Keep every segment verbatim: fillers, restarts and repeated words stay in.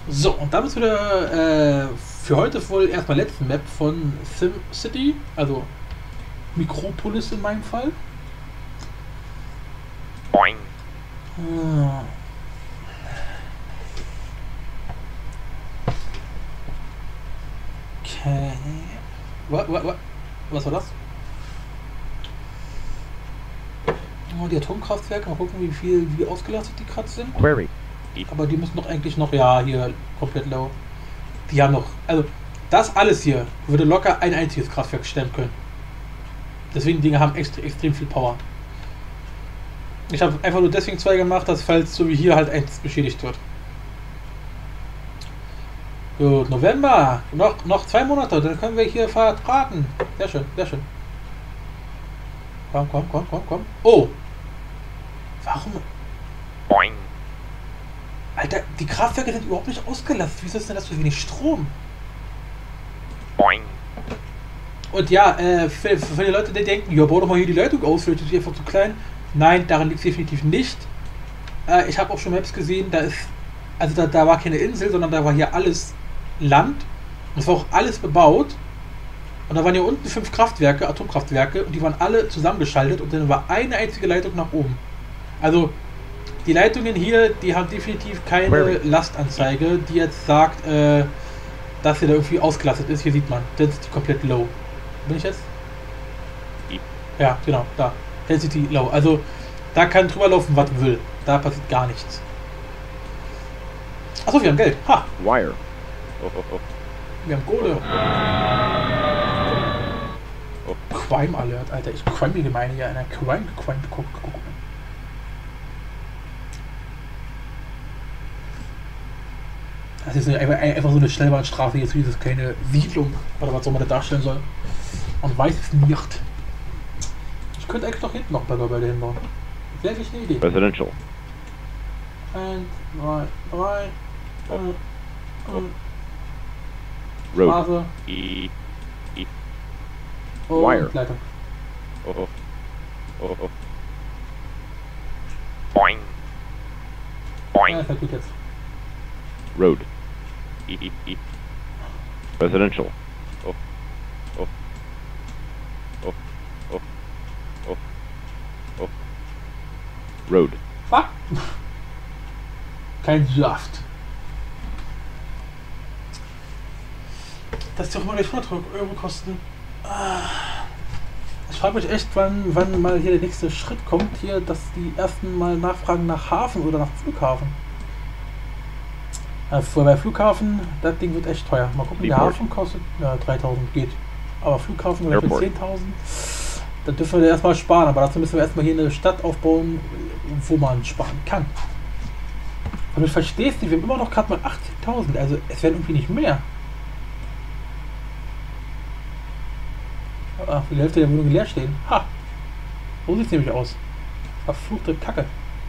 So, und damit ist wieder äh, für heute wohl erstmal letzte Map von SimCity, also Mikropolis in meinem Fall. Boing. Ah. Okay. What, what, what? Was war das? Oh, die Atomkraftwerke, mal gucken, wie viel, wie ausgelastet die gerade sind. Query. Aber die müssen doch eigentlich noch, ja, hier komplett low. Die haben noch, also das alles hier würde locker ein einziges Kraftwerk stemmen können. Deswegen die Dinge haben extra, extrem viel Power. Ich habe einfach nur deswegen zwei gemacht, dass falls so wie hier halt eins beschädigt wird. Gut, November. Noch, noch zwei Monate, dann können wir hier vertraten. Sehr schön, sehr schön. Komm, komm, komm, komm, komm. Oh! Warum? Boing. Alter, die Kraftwerke sind überhaupt nicht ausgelastet. Wieso ist denn das so wenig Strom? Boing. Und ja, äh, für, für die Leute, die denken, ja, bau doch mal hier die Leitung aus, vielleicht ist sie einfach zu klein. Nein, daran liegt es definitiv nicht. Äh, ich habe auch schon Maps gesehen, da ist, also da, da war keine Insel, sondern da war hier alles Land. Und es war auch alles bebaut. Und da waren hier unten fünf Kraftwerke, Atomkraftwerke, und die waren alle zusammengeschaltet und dann war eine einzige Leitung nach oben. Also, die Leitungen hier, die haben definitiv keine Lastanzeige, die jetzt sagt, äh, dass hier da irgendwie ausgelastet ist. Hier sieht man, das ist die komplett low. Bin ich jetzt? Ja, genau, da. Density low. Also, da kann drüber laufen, was will. Da passiert gar nichts. Achso, wir haben Geld. Ha! Wire. Oh, oh, oh. Wir haben Kohle. Oh. Crime Alert, Alter. Ich crime mir meine hier einer Crime Crime guck, guck. Das ist eine, einfach so eine Schnellbahnstraße jetzt wie diese kleine Siedlung. Oder was soll man da darstellen soll. Und weiß es nicht. Ich könnte eigentlich noch hinten noch Bürgerwälder hinbauen. Sehr eine Idee. Residential. Eins, zwei, drei. Äh, äh, Road. Straße. E. E. Und Wire. Leitung. Oh, oh. Oh, oh. Boing. Ja, Boing. das ist gut jetzt. Road. E. E. E. Residential. Oh. Oh. Oh. Oh. Oh. Oh. Road. Fuck! Kein Saft. Das ist doch mal gleich hundert Euro kosten. Ich frage mich echt, wann, wann mal hier der nächste Schritt kommt, hier, dass die ersten mal nachfragen nach Hafen oder nach Flughafen. Äh, bei Flughafen, das Ding wird echt teuer. Mal gucken, der Hafen kostet ja, dreitausend geht. Aber Flughafen oder für zehntausend. Da dürfen wir erstmal sparen, aber dazu müssen wir erstmal hier eine Stadt aufbauen, wo man sparen kann. Und du verstehst nicht, wir haben immer noch gerade mal achtzehntausend, also es werden irgendwie nicht mehr. Ach, die Hälfte der Wohnungen leer stehen. Ha! So sieht es nämlich aus. Verfluchte Kacke.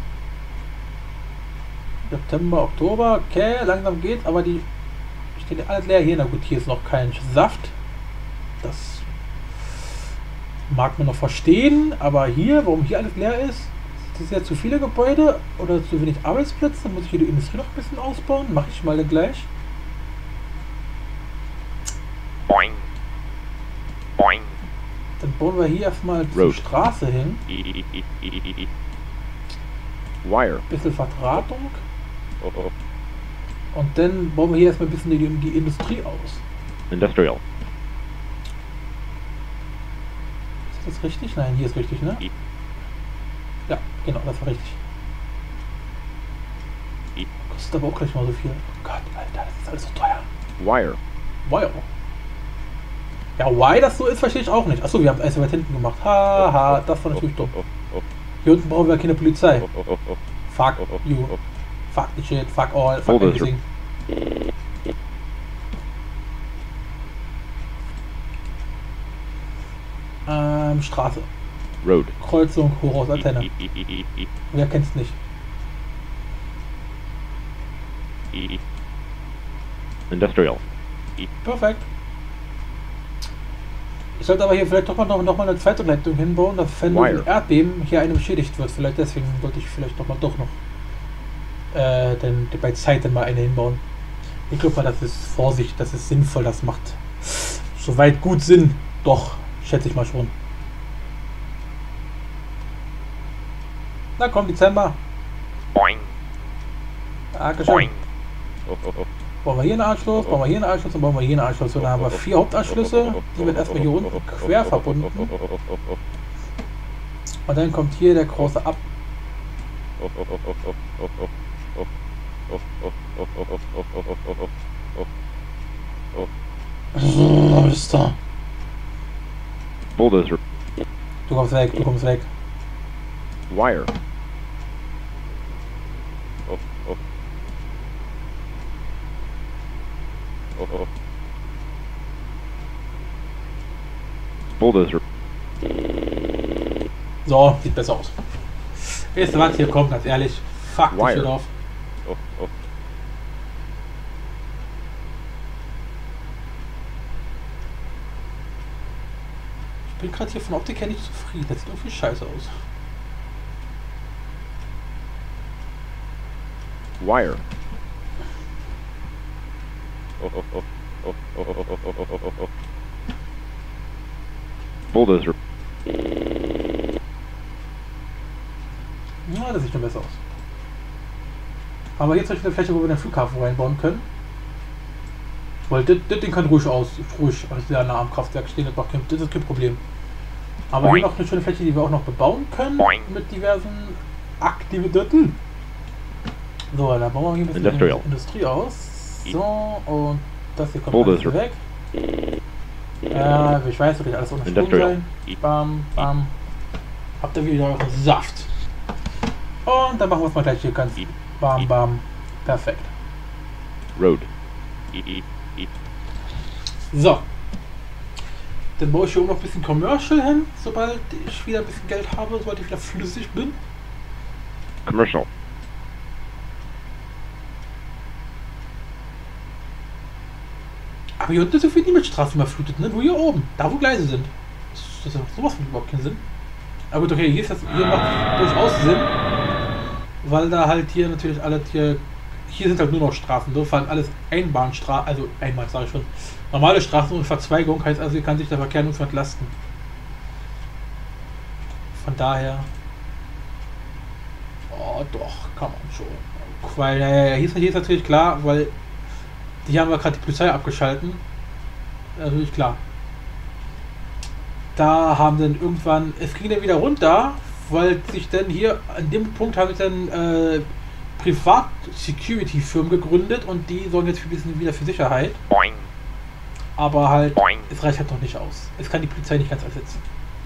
September, Oktober, okay, langsam geht's, aber die stehen ja alles leer hier. Na gut, hier ist noch kein Saft. Das mag man noch verstehen, aber hier, warum hier alles leer ist, sind ja zu viele Gebäude oder zu wenig Arbeitsplätze. Dann muss ich hier die Industrie noch ein bisschen ausbauen. Mache ich mal gleich. Boing. Boing. Dann bauen wir hier erstmal die Straße hin. E. E. E. E. E. Wire. Bisschen Verdrahtung. Oh, oh. Und dann bauen wir hier erstmal ein bisschen die, die Industrie aus. Industrial. Ist das richtig? Nein, hier ist richtig, ne? E. Ja, genau, das war richtig. E. Kostet aber auch gleich mal so viel. Oh Gott, Alter, das ist alles so teuer. Wire. Wire. Ja, why das so ist, verstehe ich auch nicht. Achso, wir haben es erst weit hinten gemacht. Haha, das war natürlich dumm. Oh, oh, oh. Hier unten brauchen wir keine Polizei. Oh, oh, oh, oh. Fuck Oh, oh, you. oh. Fuck the shit. Fuck all. Fuck Hold everything. Ähm, Straße. Road. Kreuzung, Hochhaus, Antenne. E. E. E. E. Wer kennt's nicht? E. Industrial. E. Perfekt. Ich sollte aber hier vielleicht doch mal noch, noch mal eine zweite Leitung hinbauen, dass wenn durch ein Erdbeben hier eine beschädigt wird. Vielleicht deswegen sollte ich vielleicht doch mal doch noch äh, denn bei Zeit dann mal eine hinbauen. Ich glaube mal, das ist Vorsicht, das ist sinnvoll, das macht soweit gut Sinn. Doch, schätze ich mal schon. Na komm, Dezember. Boing. Dankeschön. Boing. Oh, oh, oh. Bauen wir hier einen Anschluss, bauen wir hier einen Anschluss und bauen wir hier einen Anschluss. Und dann haben wir vier Hauptanschlüsse. Die werden erstmal hier unten quer verbunden. Und dann kommt hier der große Ab. So, ist da. Bulldozer. Du kommst weg, du kommst weg. Wire. Oh, oh. Oh, oh. Bulldozer. So, sieht besser aus. Weißt du was, hier kommt, ganz ehrlich. Fuck dich hier drauf. Oh, oh. Ich bin gerade hier von Optik her nicht zufrieden. Das sieht irgendwie scheiße aus. Wire. Oh, oh, oh. Oh, oh, oh, oh, oh, oh, oh, oh. Bulldozer. Ja, das sieht schon besser aus. Aber jetzt habe ich eine Fläche, wo wir den Flughafen reinbauen können. Weil das, das Ding kann ruhig aus, ruhig sehr nah am Kraftwerk stehen, das, macht kein, das ist kein Problem. Aber hier noch eine schöne Fläche, die wir auch noch bebauen können mit diversen Aktivitäten. So, dann bauen wir hier ein bisschen Industrial. Industrie aus. So, und das hier kommt Bulldozer. alles weg. Ja, ich weiß, wird alles ohne Strom sein. Bam, bam. Habt ihr wieder euren Saft. Und dann machen wir es mal gleich hier ganz bam, bam. Perfekt. Road. So. Dann baue ich hier auch noch ein bisschen Commercial hin, sobald ich wieder ein bisschen Geld habe, sobald ich wieder flüssig bin. Commercial. Aber hier unten ist so viel die Milchstraße überflutet, ne? Nur hier oben, da wo Gleise sind. Das macht sowas von überhaupt keinen Sinn. Aber gut, okay, hier ist das, hier macht durchaus Sinn. Weil da halt hier natürlich alles hier, hier sind halt nur noch Straßen, so vor allem alles Einbahnstraßen, also Einbahn sage ich schon. Normale Straßen ohne Verzweigung, heißt also, hier kann sich der Verkehr nirgends entlasten. Von daher. Oh doch, kann man schon. Weil äh, hier, ist, hier ist natürlich klar, weil hier haben wir gerade die Polizei abgeschalten. Natürlich klar. Da haben dann irgendwann, es ging dann wieder runter, weil sich dann hier an dem Punkt haben sich dann äh, Privat-Security-Firmen gegründet und die sorgen jetzt für ein bisschen wieder für Sicherheit. Boing. Aber halt, Boing. es reicht halt noch nicht aus. Es kann die Polizei nicht ganz ersetzen.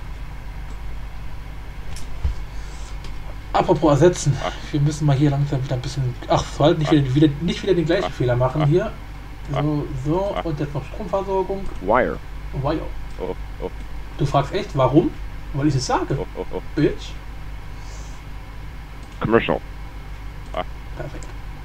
Apropos ersetzen, wir müssen mal hier langsam wieder ein bisschen, ach, halt nicht wieder, wieder, nicht wieder den gleichen Fehler machen hier. So, so, und jetzt noch Stromversorgung. Wire. Wire. Oh, oh, Du fragst echt, warum? Weil ich es sage. oh, oh, oh. Bitch. Commercial. Perfekt.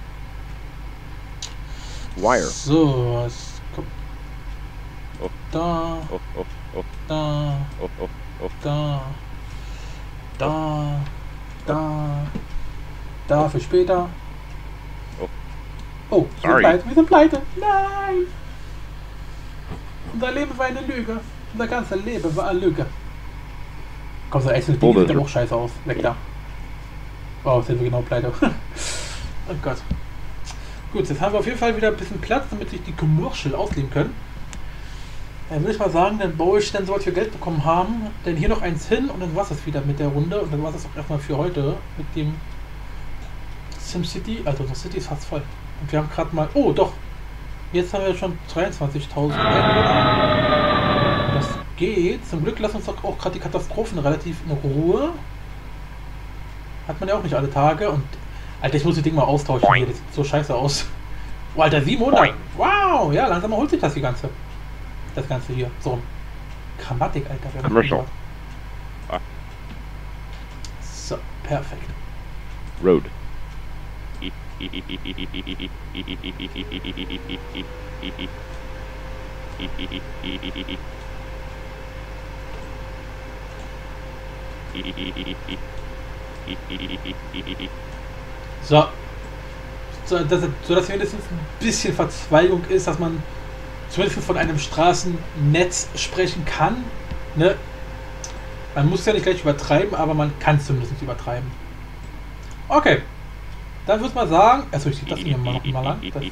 Wire. So, es kommt Oh. da, Oh, oh, oh, da, oh, oh, oh. da, da, da, da für später. Oh. Oh, wir sind Sorry. pleite, wir sind pleite. Nein! Unser Leben war eine Lüge. Unser ganzes Leben war eine Lüge. Komm, so echt, das Ding sieht aber auch scheiße aus. Weg da. Oh, jetzt sind wir genau pleite. Oh Gott. Gut, jetzt haben wir auf jeden Fall wieder ein bisschen Platz, damit sich die Commercial ausleben können. Dann würde ich mal sagen, dann baue ich dann, sobald wir Geld bekommen haben, dann hier noch eins hin und dann war es das wieder mit der Runde. Und dann war es das auch erstmal für heute mit dem SimCity. Also das City ist fast voll. Und wir haben gerade mal, oh doch, jetzt haben wir schon dreiundzwanzigtausend Einwohner. Das geht. Zum Glück lassen uns doch auch gerade die Katastrophen relativ in Ruhe. Hat man ja auch nicht alle Tage. Und Alter, ich muss das Ding mal austauschen hier. Das sieht so scheiße aus. Oh, Alter, siebenhundert. Wow, ja, langsam holt sich das die ganze. Das Ganze hier. So. Grammatik, Alter. wer Commercial. macht das? So, perfekt. Road. So. so dass, so dass wenigstens ein bisschen Verzweigung ist, dass man zumindest von einem Straßennetz sprechen kann. Ne? Man muss ja nicht gleich übertreiben, aber man kann es zumindest übertreiben. Okay. Dann würde ich mal sagen, also ich ziehe das hier mal noch mal lang. Fuck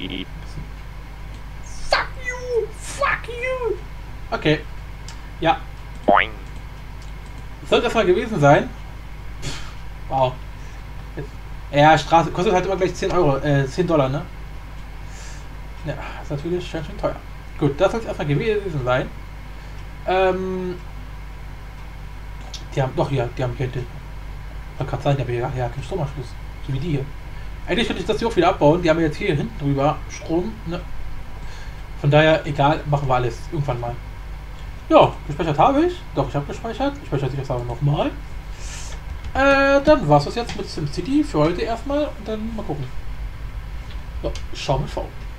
you! Fuck you! Okay. Ja. Boing. Sollte das mal gewesen sein. Wow. Jetzt. Ja, Straße kostet halt immer gleich zehn Euro, äh, zehn Dollar, ne? Ja, ist natürlich schön, schön teuer. Gut, das soll es erstmal gewesen sein. Ähm. Die haben, doch hier, die haben hier, ich wollte gerade sagen, die haben hier ja, keinen Stromanschluss. So wie die hier. Eigentlich könnte ich das hier auch wieder abbauen. Die haben jetzt hier hinten drüber Strom, ne? Von daher, egal, machen wir alles irgendwann mal. Ja, gespeichert habe ich. Doch, ich habe gespeichert. Ich speichere das aber nochmal. Äh, dann war es das jetzt mit SimCity für heute erstmal. Und dann mal gucken. So, schauen wir V.